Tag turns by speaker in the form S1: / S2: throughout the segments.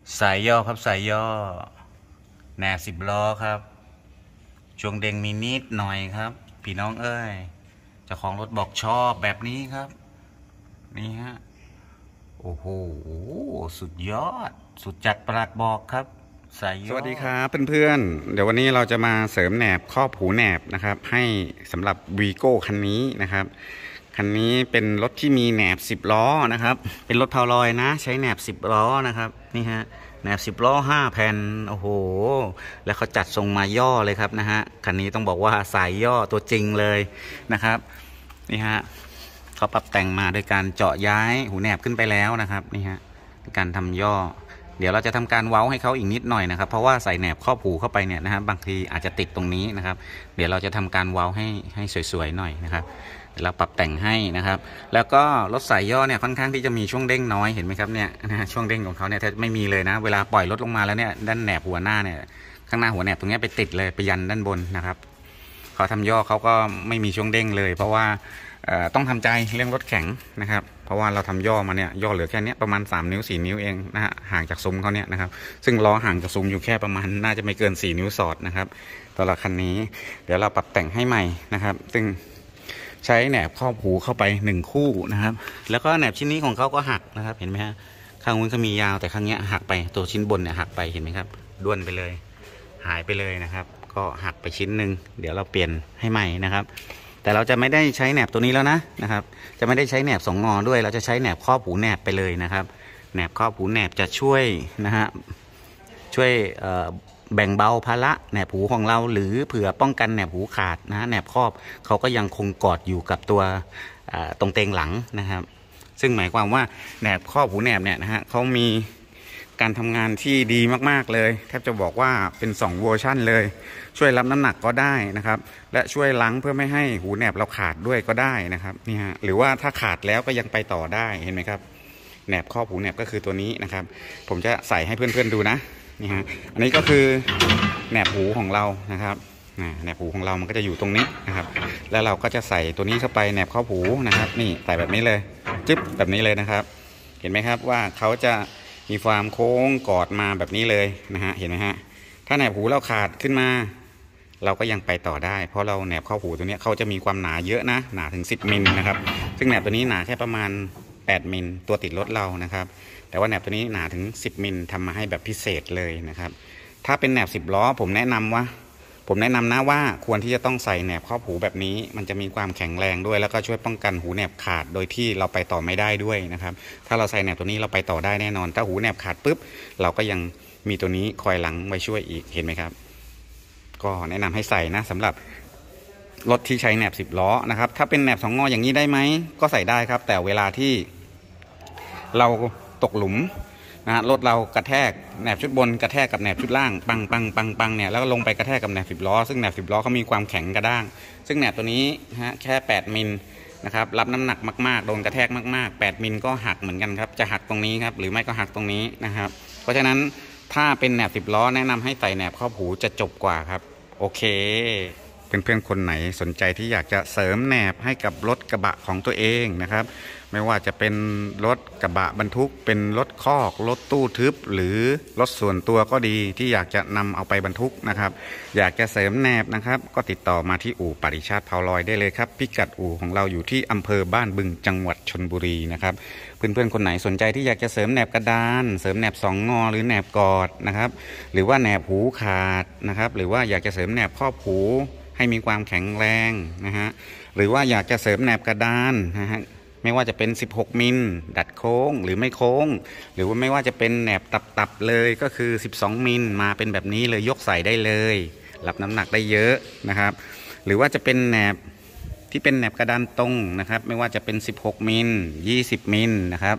S1: สายย่อครับสายย่อแหนบ10 ล้อครับช่วงเด้งมีนิดหน่อยครับพี่น้องเอ้ยเจ้าของรถบอกชอบแบบนี้ครับนี่ฮะโอ้โหสุดยอดสุดจัดประหลัดบอกครับสาย
S2: ส
S1: ย่อ
S2: วัสดีครับเพื่อนๆเดี๋ยววันนี้เราจะมาเสริมแหนบครอบหูแหนบนะครับให้สำหรับวีโก้คันนี้นะครับคันนี้เป็นรถที่มีแหนบ10 ล้อนะครับเป็นรถพาวลอยนะใช้แหนบ10 ล้อนะครับนี่ฮะแหนบ10 ล้อ5 แผ่นโอ้โหแล้วเขาจัดทรงมาย่อเลยครับนะฮะคันนี้ต้องบอกว่าสายย่อตัวจริงเลยนะครับนี่ฮะเขาปรับแต่งมาโดยการเจาะย้ายหูแหนบขึ้นไปแล้วนะครับนี่ฮะการทำย่อเดี๋ยวเราจะทำการเว้าให้เขาอีกนิดหน่อยนะครับเพราะว่าใส่แหนบครอบหูเข้าไปเนี่ยนะครับบางทีอาจจะติดตรงนี้นะครับเดี๋ยวเราจะทำการเว้าให้สวยๆหน่อยนะครับเราปรับแต่งให้นะครับแล้วก็รถสายย่อเนี่ยค่อนข้างที่จะมีช่วงเด้งน้อยเห็นไหมครับเนี่ยนะช่วงเด้งของเขาเนี่ยแทบไม่มีเลยนะเวลาปล่อยรถลงมาแล้วเนี่ยด้านแหนบหัวหน้าเนี่ยข้างหน้าหัวแหนบตรงนี้ไปติดเลยไปยันด้านบนนะครับเขาทำย่อเขาก็ไม่มีช่วงเด้งเลยเพราะว่าต้องทำใจเรื่องรถแข็งนะครับเพราะว่าเราทำย่อมาเนี่ยย่อเหลือแค่นี้ประมาณ3 นิ้ว4 นิ้วเองนะฮะห่างจากซุ้มเขาเนี่ยนะครับซึ่งล้อห่างจากซุ้มอยู่แค่ประมาณน่าจะไม่เกิน4 นิ้วสอดนะครับตัวละคันนี้เดี๋ยวเราปรับแต่งให้ใหม่นะครับซึ่งใช้แหนบครอบหูเข้าไป1 คู่นะครับแล้วก็แหนบชิ้นนี้ของเขาก็หักนะครับเห็นไหมฮะข้างนู้นก็มียาวแต่ข้างนี้หักไปตัวชิ้นบนเนี่ยหักไปเห็นไหมครับด้วนไปเลยหายไปเลยนะครับก็หักไปชิ้นหนึ่งเดี๋ยวเราเปลี่ยนให้ใหม่นะครับแต่เราจะไม่ได้ใช้แหนบตัวนี้แล้วนะครับจะไม่ได้ใช้แหนบ2 งอด้วยเราจะใช้แหนบครอบหูแหนบไปเลยนะครับแหนบครอบหูแหนบจะช่วยนะฮะช่วยแบ่งเบาภาระแหนบหูของเราหรือเผื่อป้องกันแหนบหูขาดนะแหนบครอบเขาก็ยังคงกอดอยู่กับตัวตรงเตงหลังนะครับซึ่งหมายความว่าแหนบครอบหูแหนบเนี่ยนะฮะเขามีการทำงานที่ดีมากๆเลยแทบจะบอกว่าเป็น2 เวอร์ชันเลยช่วยรับน้ำหนักก็ได้นะครับและช่วยล้างเพื่อไม่ให้หูแหนบเราขาดด้วยก็ได้นะครับนี่ฮะหรือว่าถ้าขาดแล้วก็ยังไปต่อได้เห็นไหมครับแหนบครอบหูแหนบก็คือตัวนี้นะครับผมจะใส่ให้เพื่อนๆดูนะนี่ฮะอันนี้ก็คือแหนบหูของเรานะครับแหนบหูของเรามันก็จะอยู่ตรงนี้นะครับแล้วเราก็จะใส่ตัวนี้เข้าไปแหนบครอบหูนะครับนี่ใส่แบบนี้เลยจึ๊บแบบนี้เลยนะครับเห็นไหมครับว่าเขาจะมีความโค้งกอดมาแบบนี้เลยนะฮะเห็นไหมฮะถ้าแหนบหูเราขาดขึ้นมาเราก็ยังไปต่อได้เพราะเราแหนบเข้าหูตัวนี้เขาจะมีความหนาเยอะนะหนาถึง10 มิลนะครับซึ่งแหนบตัวนี้หนาแค่ประมาณ8 มิลตัวติดรถเรานะครับแต่ว่าแหนบตัวนี้หนาถึง10 มิลทำมาให้แบบพิเศษเลยนะครับถ้าเป็นแหนบ10 ล้อผมแนะนำนะว่าควรที่จะต้องใส่แหนบครอบหูแบบนี้มันจะมีความแข็งแรงด้วยแล้วก็ช่วยป้องกันหูแหนบขาดโดยที่เราไปต่อไม่ได้ด้วยนะครับถ้าเราใส่แหนบตัวนี้เราไปต่อได้แน่นอนถ้าหูแหนบขาดปุ๊บเราก็ยังมีตัวนี้คอยหลังไว้ช่วยอีกเห็นไหมครับก็แนะนำให้ใส่นะสำหรับรถที่ใช้แหนบ10 ล้อนะครับถ้าเป็นแหนบ2 งออย่างนี้ได้ไหมก็ใส่ได้ครับแต่เวลาที่เราตกหลุมนะรถเรากระแทกแหนบชุดบนกระแทกกับแหนบชุดล่างปังปังปังปังเนี่ยแล้วก็ลงไปกระแทกกับแหนบ10 ล้อซึ่งแหนบ10 ล้อเขามีความแข็งกระด้างซึ่งแหนบตัวนี้ฮะแค่8 มิลนะครับรับน้ำหนักมากๆโดนกระแทกมากๆ8 มิลก็หักเหมือนกันครับจะหักตรงนี้ครับหรือไม่ก็หักตรงนี้นะครับเพราะฉะนั้นถ้าเป็นแหนบ10 ล้อแนะนำให้ใส่แหนบครอบหูจะจบกว่าครับโอเคเพื่อนๆคนไหนสนใจที่อยากจะเสริมแหนบให้กับรถกระบะของตัวเองนะครับไม่ว่าจะเป็นรถกระบะบรรทุกเป็นรถคอกรถตู้ทึบหรือรถส่วนตัวก็ดีที่อยากจะนำเอาไปบรรทุกนะครับอยากจะเสริมแหนบนะครับก็ติดต่อมาที่อู่ปริชาติพาวลอยได้เลยครับพิกัดอู่ของเราอยู่ที่อำเภอบ้านบึงจังหวัดชลบุรีนะครับเพื่อนๆคนไหนสนใจที่อยากจะเสริมแหนบกระดานเสริมแหนบ2 งอหรือแหนบกอดนะครับหรือว่าแหนบหูขาดนะครับหรือว่าอยากจะเสริมแหนบครอบหูให้มีความแข็งแรงนะฮะหรือว่าอยากจะเสริมแหนบกระดานนะฮะไม่ว่าจะเป็น16 มิลดัดโค้งหรือไม่โค้งหรือว่าไม่ว่าจะเป็นแหนบตับๆเลยก็คือ12 มิลมาเป็นแบบนี้เลยยกใส่ได้เลยรับน้ำหนักได้เยอะนะครับหรือว่าจะเป็นแหนบที่เป็นแหนบกระดานตรงนะครับไม่ว่าจะเป็น16 มิล20 มิลนะครับ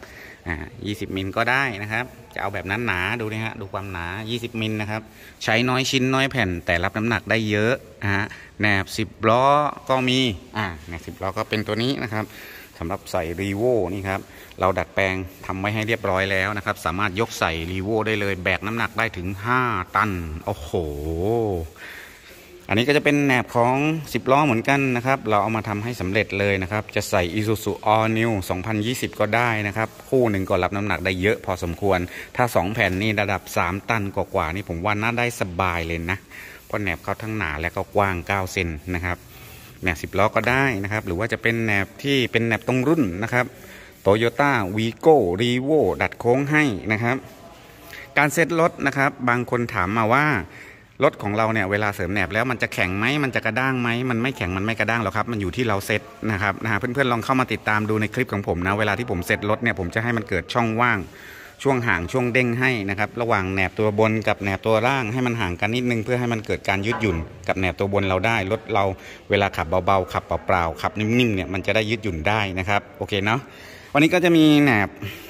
S2: 20 มิลก็ได้นะครับจะเอาแบบนั้นหนาดูนะฮะดูความหนา20 มิลนะครับใช้น้อยชิ้นน้อยแผ่นแต่รับน้ำหนักได้เยอะแหนบ10 ล้อก็มีแหนบ10 ล้อก็เป็นตัวนี้นะครับสำหรับใส่รีโวนี่ครับเราดัดแปลงทำไว้ให้เรียบร้อยแล้วนะครับสามารถยกใส่รีโวได้เลยแบกน้ำหนักได้ถึง5 ตันโอ้โหอันนี้ก็จะเป็นแหนบของ10ล้อเหมือนกันนะครับเราเอามาทำให้สำเร็จเลยนะครับจะใส่ Isuzu All New 2020 ก็ได้นะครับคู่หนึ่งก็รับน้ำหนักได้เยอะพอสมควรถ้า2แผ่นนี่ระดับ3ตันกว่าๆนี่ผมว่าน่าได้สบายเลยนะเพราะแหนบเขาทั้งหนาและก็กว้าง9เซนนะครับแหนบ10ล้อก็ได้นะครับหรือว่าจะเป็นแหนบที่เป็นแหนบตรงรุ่นนะครับ Toyota Vigo Revo ดัดโค้งให้นะครับการเซ็ตรถนะครับบางคนถามมาว่ารถของเราเนี่ยเวลาเสริมแหนบแล้วมันจะแข็งไหมมันจะกระด้างไหมมันไม่แข็งมันไม่กระด้างหรอกครับมันอยู่ที่เราเซ็ตนะครับเพื่อนๆลองเข้ามาติดตามดูในคลิปของผมนะเวลาที่ผมเซ็ตรถเนี่ยผมจะให้มันเกิดช่องว่างช่วงห่างช่วงเด้งให้นะครับระหว่างแหนบตัวบนกับแหนบตัวล่างให้มันห่างกันนิดนึงเพื่อให้มันเกิดการยืดหยุ่นกับแหนบตัวบนเราได้รถเราเวลาขับเบาๆขับเปล่าๆขับนิ่มๆเนี่ยมันจะได้ยืดหยุ่นได้นะครับโอเคเนาะวันนี้ก็จะมีแหนบ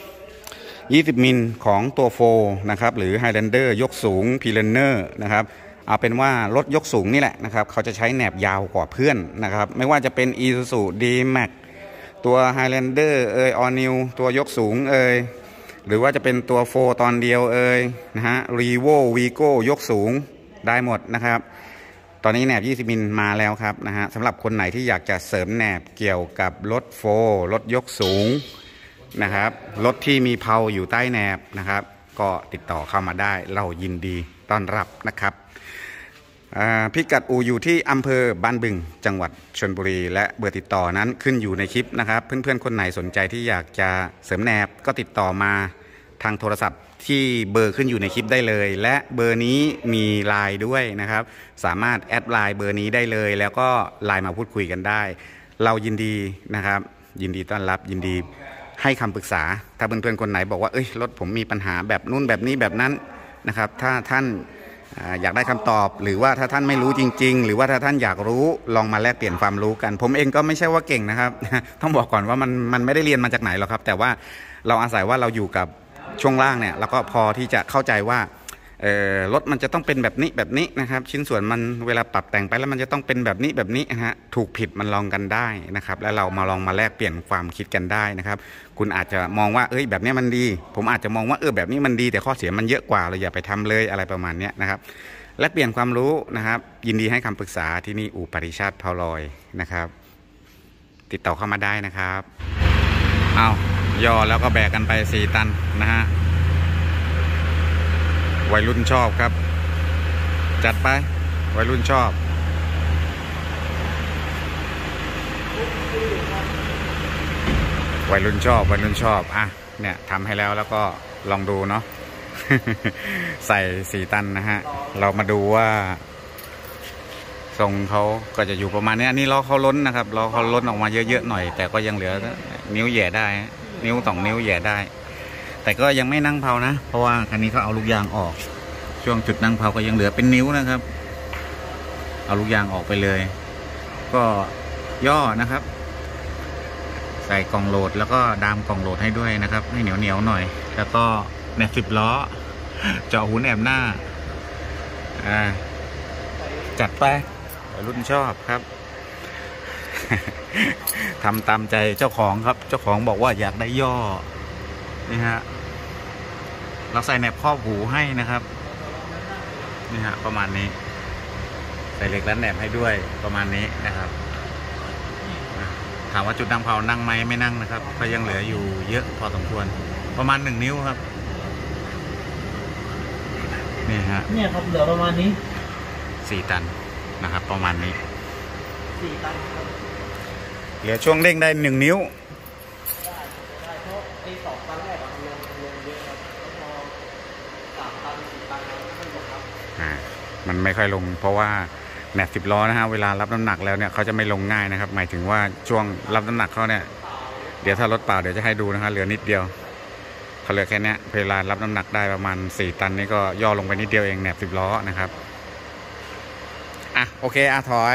S2: 20มิลของตัวโฟนะครับหรือ Highlander ยกสูง Pioneer นะครับเอาเป็นว่ารถยกสูงนี่แหละนะครับเขาจะใช้แหนบยาวกว่าเพื่อนนะครับไม่ว่าจะเป็น Isuzu D-Max ตัว Highlander All New ตัวยกสูงหรือว่าจะเป็นตัวโฟตอนเดียวนะฮะ Revo Vigo ยกสูงได้หมดนะครับตอนนี้แหนบ20มิลมาแล้วครับนะฮะสำหรับคนไหนที่อยากจะเสริมแหนบเกี่ยวกับรถโฟรถยกสูงนะครับรถที่มีเพลาอยู่ใต้แหนบนะครับก็ติดต่อเข้ามาได้เรายินดีต้อนรับนะครับพิกัดอู่อยู่ที่อำเภอบ้านบึงจังหวัดชลบุรีและเบอร์ติดต่อนั้นขึ้นอยู่ในคลิปนะครับเพื่อนๆคนไหนสนใจที่อยากจะเสริมแหนบก็ติดต่อมาทางโทรศัพท์ที่เบอร์ขึ้นอยู่ในคลิปได้เลยและเบอร์นี้มีไลน์ด้วยนะครับสามารถแอดไลน์เบอร์นี้ได้เลยแล้วก็ไลน์มาพูดคุยกันได้เรายินดีนะครับยินดีต้อนรับยินดีให้คำปรึกษาถ้าเพื่อนๆคนไหนบอกว่ารถผมมีปัญหาแบบนู่นแบบนี้แบบนั้นนะครับถ้าท่านอยากได้คำตอบหรือว่าถ้าท่านไม่รู้จริงๆหรือว่าถ้าท่านอยากรู้ลองมาแลกเปลี่ยนความรู้กันผมเองก็ไม่ใช่ว่าเก่งนะครับ ต้องบอกก่อนว่ามันไม่ได้เรียนมาจากไหนหรอกครับแต่ว่าเราอาศัยว่าเราอยู่กับช่วงล่างเนี่ยแล้วก็พอที่จะเข้าใจว่ารถมันจะต้องเป็นแบบนี้นะครับชิ้นส่วนมันเวลาปรับแต่งไปแล้วมันจะต้องเป็นแบบนี้ฮะถูกผิดมันลองกันได้นะครับแล้วเรามาลองมาแลกเปลี่ยนความคิดกันได้นะครับคุณอาจจะมองว่าแบบนี้มันดีผมอาจจะมองว่าแบบนี้มันดีแต่ข้อเสียมันเยอะกว่าเราอย่าไปทำเลยอะไรประมาณนี้นะครับแลกเปลี่ยนความรู้นะครับยินดีให้คำปรึกษาที่นี่อู่ปริชาติเพาลอยนะครับติดต่อเข้ามาได้นะครับเอาย่อแล้วก็แบกกันไป4 ตันนะฮะวัยรุ่นชอบครับจัดไปวัยรุ่นชอบวัยรุ่นชอบอ่ะเนี่ยทำให้แล้วก็ลองดูเนาะ ใส่4 ตันนะฮะเรามาดูว่าทรงเขาก็จะอยู่ประมาณนี้อันนี้ล้อเขาล้นนะครับล้อเขาล้นออกมาเยอะๆหน่อยแต่ก็ยังเหลือนิ้วแย่ได้นิ้ว2 นิ้วแย่ได้แต่ก็ยังไม่นั่งเพลานะเพราะว่าคันนี้เขาเอาลูกยางออกช่วงจุดนั่งเพลาก็ยังเหลือเป็นนิ้วนะครับเอาลูกยางออกไปเลยก็ย่อนะครับใส่กล่องโหลดแล้วก็ดามกล่องโหลดให้ด้วยนะครับให้เหนียวหน่อยแล้วก็แหนบ10 ล้อเจาะหูแหนบหน้าจัดไปรุ่นชอบครับ ทำตามใจเจ้าของครับเจ้าของบอกว่าอยากได้ย่อนี่ฮะเราใส่แหนบครอบหูให้นะครับนี่ฮะประมาณนี้ใส่เหล็กรัดแหนบให้ด้วยประมาณนี้นะครับถามว่าจุดนั่งเพลานั่งไหมไม่นั่งนะครับก็ยังเหลืออยู่เยอะพอสมควรประมาณ1 นิ้วครับนี่ฮะ
S3: เนี่ยครับเหลือประมาณนี้
S2: 4 ตันนะครับประมาณนี้
S3: 4 ตันครับ
S2: เหลือช่วงเด้งได้1 นิ้ว
S3: ได้เพราะไอ้2 ตันแรกลงเยอะครับแล้วพอ3 ตัน 4 ตันแล้วไม่ลงครับ
S2: มันไม่ค่อยลงเพราะว่าแหนบ10 ล้อนะฮะเวลารับน้ำหนักแล้วเนี่ยเขาจะไม่ลงง่ายนะครับหมายถึงว่าช่วงรับน้ำหนักเขาเนี่ยเดี๋ยวถ้ารถเปล่าเดี๋ยวจะให้ดูนะฮะเหลือนิดเดียวเขาเหลือแค่นี้เวลารับน้ำหนักได้ประมาณ4 ตันนี่ก็ย่อลงไปนิดเดียวเองแหนบ10 ล้อนะครับโอเคถอย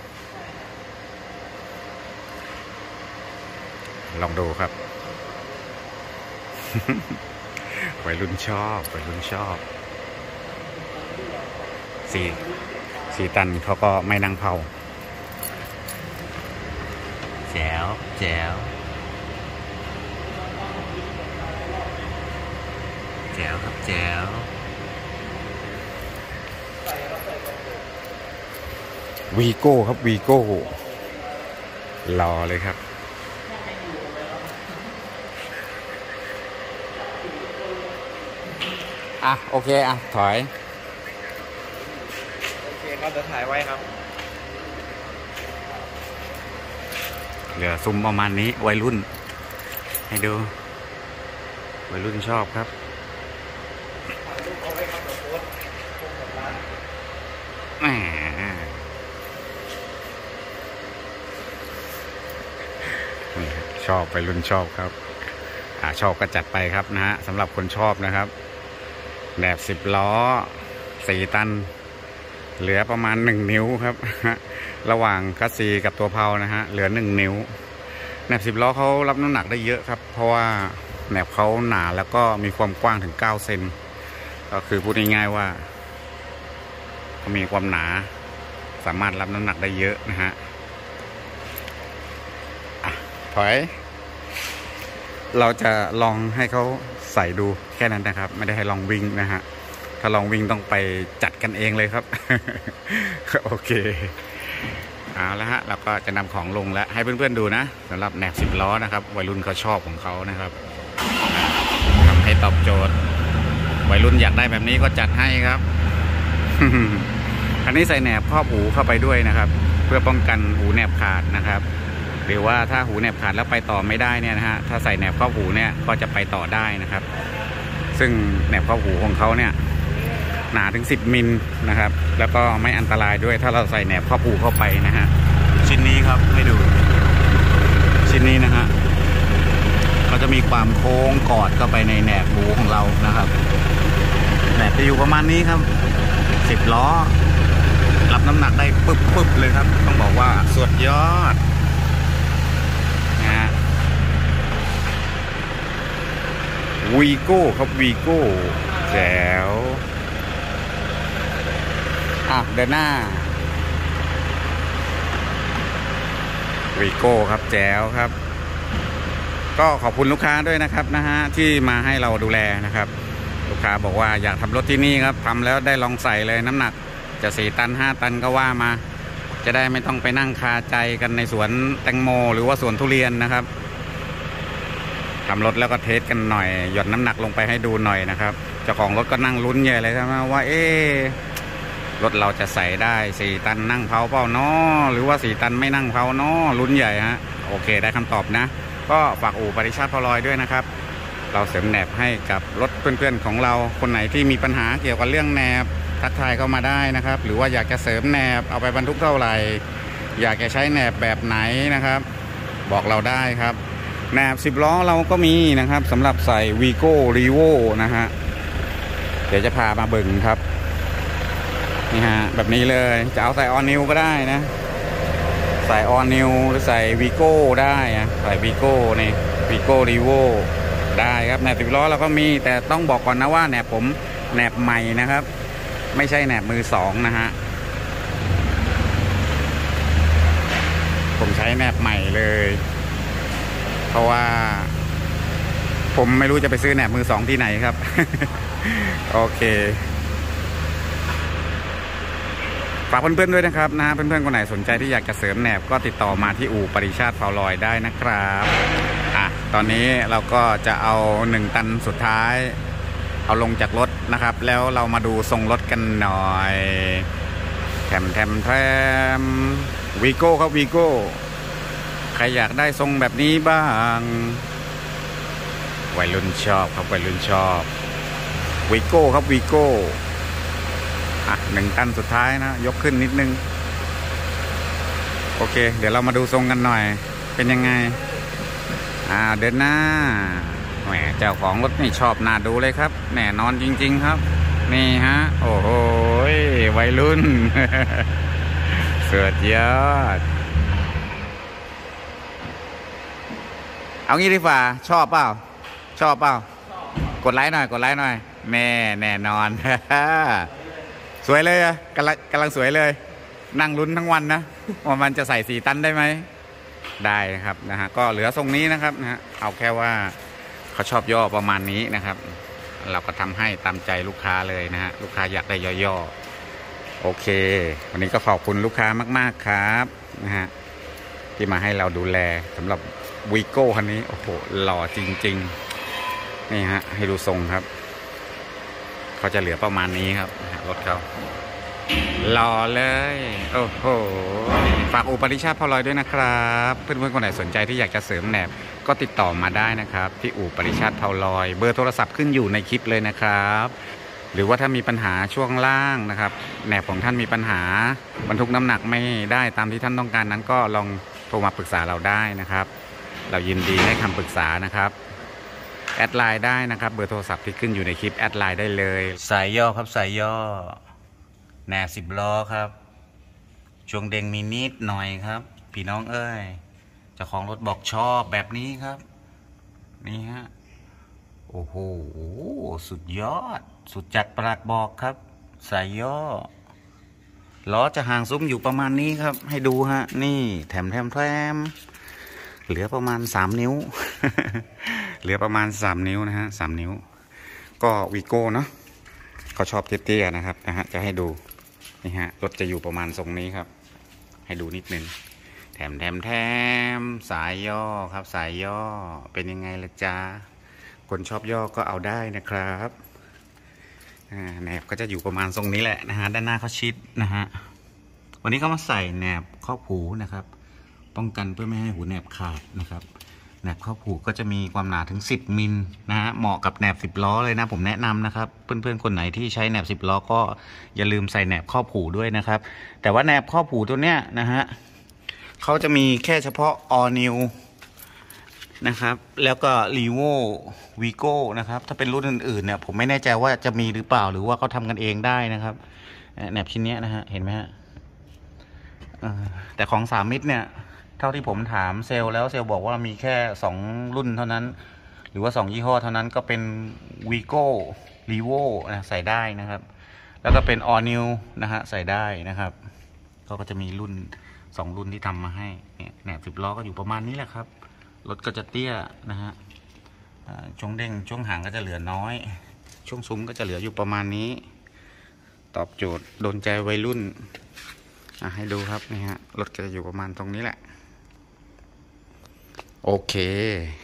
S2: ลองดูครับ วัยรุ่นชอบ4 ตันเขาก็ไม่นั่งเพลาแจ๋วครับแจ๋ววีโก้ครับวีโก้รอเลยครับอ่ะโอเคอ่ะถอย
S3: โอเคครับเดี๋ยวถ่ายไว้ครับ
S2: เหลือซุ้มประมาณนี้วัยรุ่นให้ดูวัยรุ่นชอบครับแหมนี่ชอบวัยรุ่นชอบครับชอบก็จัดไปครับนะฮะสำหรับคนชอบนะครับแบบ10 ล้อ4 ตันเหลือประมาณ1 นิ้วครับระหว่างคัสซีกับตัวเพลานะฮะเหลือ1 นิ้วแหนบ10 ล้อเขารับน้ำหนักได้เยอะครับเพราะว่าแหนบเขาหนาแล้วก็มีความกว้างถึง9 เซนก็คือพูดง่ายๆว่าเขามีความหนาสามารถรับน้ำหนักได้เยอะนะฮะถอยเราจะลองให้เขาใส่ดูแค่นั้นนะครับไม่ได้ให้ลองวิ่งนะฮะถ้าลองวิ่งต้องไปจัดกันเองเลยครับ โอเคเอาละฮะเราก็จะนำของลงแล้วให้เพื่อนๆดูนะสำหรับแหนบ10 ล้อนะครับวัยรุ่นเขาชอบของเขานะครับทำให้ตอบโจทย์วัยรุ่นอยากได้แบบนี้ก็จัดให้ครับ อันนี้ใส่แหนบครอบหูเข้าไปด้วยนะครับเพื่อป้องกันหูแหนบขาดนะครับหรือว่าถ้าหูแหนบขาดแล้วไปต่อไม่ได้เนี่ยนะฮะถ้าใส่แหนบครอบหูเนี่ยก็จะไปต่อได้นะครับซึ่งแหนบครอบหูของเขาเนี่ยหนาถึง10 มิลนะครับแล้วก็ไม่อันตรายด้วยถ้าเราใส่แหนบครอบหูเข้าไปนะฮะชิ้นนี้ครับให้ดูชิ้นนี้นะฮะเขาจะมีความโค้งกอดเข้าไปในแหนบหูของเรานะครับแหนบจะอยู่ประมาณนี้ครับ10 ล้อรับน้ำหนักได้ปึ๊บเลยครับต้องบอกว่าสุดยอดนะฮะวีโก้ครับวีโก้แจ๋วเดินหน้าวีโก้ครับแจ๋วครับก็ขอบคุณลูกค้าด้วยนะครับนะฮะที่มาให้เราดูแลนะครับลูกค้าบอกว่าอยากทำรถที่นี่ครับทำแล้วได้ลองใส่เลยน้ำหนักจะ4 ตัน 5 ตันก็ว่ามาจะได้ไม่ต้องไปนั่งคาใจกันในสวนแตงโมหรือว่าสวนทุเรียนนะครับทำรถแล้วก็เทสกันหน่อยหย่อนน้ำหนักลงไปให้ดูหน่อยนะครับเจ้าของรถก็นั่งลุ้นใหญ่เลยใช่ไหมว่ารถเราจะใส่ได้4 ตันนั่งเผาเปล่าเนาะหรือว่า4 ตันไม่นั่งเผาเนาะลุ้นใหญ่ฮะโอเคได้คำตอบนะก็ฝากอู่ปริชาติพลอยด้วยนะครับเราเสริมแหนบให้กับรถเพื่อนๆของเราคนไหนที่มีปัญหาเกี่ยวกับเรื่องแหนบทักทายเข้ามาได้นะครับหรือว่าอยากจะเสริมแหนบเอาไปบรรทุกเท่าไหร่อยากจะใช้แหนบแบบไหนนะครับบอกเราได้ครับแหนบ10 ล้อเราก็มีนะครับสำหรับใส่วีโก้รีโวนะฮะเดี๋ยวจะพามาเบิ่งครับนี่ฮะแบบนี้เลยจะเอาใส่ออนิวก็ได้นะใส่ออนิวหรือใส่วีโก้ได้ใส่วีโก้นี่วีโก้รีโวได้ครับแหนบ10 ล้อเราก็มีแต่ต้องบอกก่อนนะว่าแหนบผมแหนบใหม่นะครับไม่ใช่แหนบมือ2นะฮะผมใช้แหนบใหม่เลยเพราะว่าผมไม่รู้จะไปซื้อแหนบมือ2ที่ไหนครับ โอเคฝากเพื่อนๆด้วยนะครับนะเพื่อนๆคนไหนสนใจที่อยากจะเสริมแหนบก็ติดต่อมาที่อู่ปริชาติเผาลอยได้นะครับตอนนี้เราก็จะเอา1 ตันสุดท้ายเอาลงจากรถนะครับแล้วเรามาดูทรงรถกันหน่อยแถมวีโก้ครับวีโก้ใครอยากได้ทรงแบบนี้บ้างวัยรุ่นชอบครับวัยรุ่นชอบวีโก้ครับวีโก้1 ตันสุดท้ายนะยกขึ้นนิดนึงโอเคเดี๋ยวเรามาดูทรงกันหน่อยเป็นยังไงเดินหน้าแหมเจ้าของรถนี่ชอบน่าดูเลยครับแน่นอนจริงๆครับนี่ฮะโอ้โหวัยรุ่น สุดยอดเอางี้ดีกว่าชอบเปล่ากดไลค์หน่อยแน่นอน สวยเลยกำลังสวยเลยนั่งลุ้นทั้งวันนะว่ามันจะใส่4 ตันได้ไหมได้ครับนะฮะก็เหลือทรงนี้นะครับนะฮะเอาแค่ว่าเขาชอบย่อประมาณนี้นะครับเราก็ทำให้ตามใจลูกค้าเลยนะฮะลูกค้าอยากได้ย่อๆโอเค วันนี้ก็ขอบคุณลูกค้ามากๆครับนะฮะที่มาให้เราดูแลสำหรับวีโก้คันนี้โอ้โหหล่อจริงๆนี่ฮะให้ดูทรงครับเขาจะเหลือประมาณนี้ครับรถเขาหล่อเลยโอ้โหฝากอู่ปริชาติพอลอยด้วยนะครับเพื่อนๆคนไหนสนใจที่อยากจะเสริมแหนบก็ติดต่อมาได้นะครับที่อู่ปริชาติพอลอยเบอร์โทรศัพท์ขึ้นอยู่ในคลิปเลยนะครับหรือว่าถ้ามีปัญหาช่วงล่างนะครับแหนบของท่านมีปัญหาบรรทุกน้ำหนักไม่ได้ตามที่ท่านต้องการนั้นก็ลองโทรมาปรึกษาเราได้นะครับเรายินดีให้คำปรึกษานะครับแอดไลน์ได้นะครับเบอร์โทรศัพท์ที่ขึ้นอยู่ในคลิปแอดไลน์ได้เลย
S1: สายย่อครับสายย่อแหนบ10 ล้อครับช่วงเด้งมีนิดหน่อยครับพี่น้องเอ้ยเจ้าของรถบอกชอบแบบนี้ครับนี่ฮะโอ้โหสุดยอดสุดจัดประหลัดบอกครับสายย่อล้อจะห่างซุ้มอยู่ประมาณนี้ครับให้ดูฮะนี่แถมเหลือประมาณ3 นิ้ว เหลือประมาณ3 นิ้วนะฮะ3 นิ้วก็วีโก้เนาะเขาชอบเตี้ยๆนะครับนะฮะจะให้ดูนี่ฮะรถจะอยู่ประมาณทรงนี้ครับให้ดูนิดนึงแถมสายย่อครับสายย่อเป็นยังไงล่ะจ๊ะคนชอบย่อก็เอาได้นะครับแหนบก็จะอยู่ประมาณทรงนี้แหละนะฮะด้านหน้าเขาชิดนะฮะวันนี้เขามาใส่แหนบครอบหูนะครับป้องกันเพื่อไม่ให้หูแหนบขาดนะครับแหนบครอบหูก็จะมีความหนาถึง10 มิลนะฮะเหมาะกับแหนบ10 ล้อเลยนะผมแนะนำนะครับเพื่อนๆคนไหนที่ใช้แหนบ10 ล้อก็อย่าลืมใส่แหนบครอบหูด้วยนะครับแต่ว่าแหนบครอบหูตัวเนี้ยนะฮะเขาจะมีแค่เฉพาะ All New นะครับแล้วก็ Revo Vigo นะครับถ้าเป็นรุ่นอื่นๆเนี่ยผมไม่แน่ใจว่าจะมีหรือเปล่าหรือว่าเขาทำกันเองได้นะครับแหนบชิ้นนี้นะฮะเห็นไหมฮะแต่ของ3 มิตรเนี่ยเท่าที่ผมถามเซลล์แล้วเซลล์บอกว่ามีแค่2 รุ่นเท่านั้นหรือว่า2 ยี่ห้อเท่านั้นก็เป็น Vigo Revo นะใส่ได้นะครับแล้วก็เป็น All New นะฮะใส่ได้นะครับเขาก็จะมีรุ่น2 รุ่นที่ทำมาให้เนี่ยแหนบ10 ล้อก็อยู่ประมาณนี้แหละครับรถก็จะเตี้ยนะฮะช่วงเด้งช่วงหางก็จะเหลือน้อยช่วงซุ้มก็จะเหลืออยู่ประมาณนี้ตอบโจทย์โดนใจวัยรุ่นให้ดูครับนี่ฮะรถก็จะอยู่ประมาณตรงนี้แหละโอเค